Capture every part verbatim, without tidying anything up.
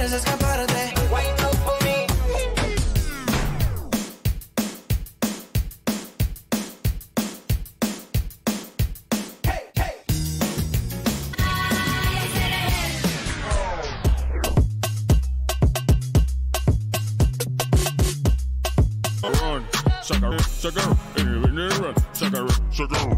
quieres escaparte. Wait up for me. Hey, hey. Run, sucker, sucker, run, sucker, sucker.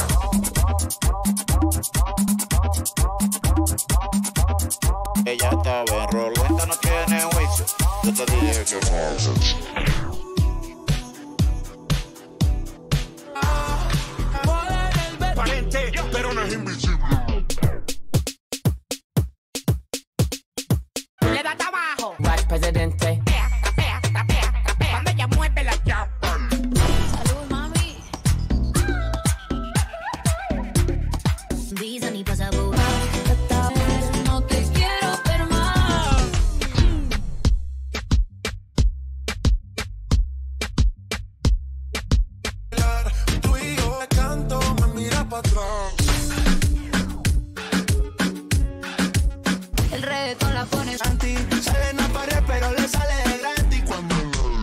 Ella estaba en rol, esta no tiene juicio. Yo te dije que Parente, pero no es invisible. Le da trabajo. Vice presidente. Cuando ella mueve la llave. Salud, mami. Visa ni pasaporte. No te quiero ver más. Tú y yo canto, me mira para atrás. El reggaetón la pones Anti, sale en la pared, pero le sale de gratis cuando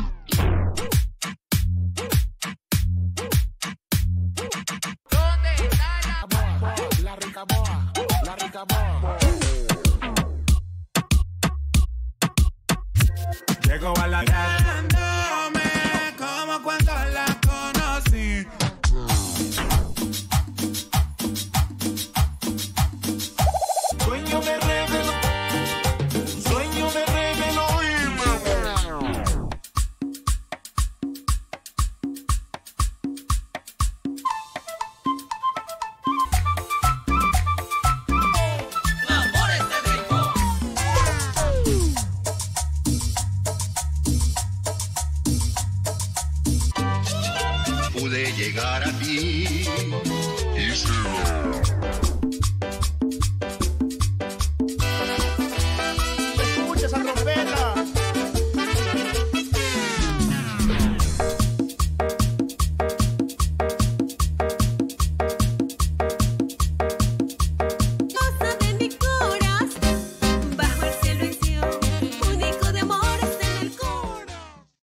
¿Dónde está la boa? la rica boa, la rica boa. Llego a la Dándome como cuando la conocí. Sueño me reveló, sueño me reveló y me... pude llegar a ti.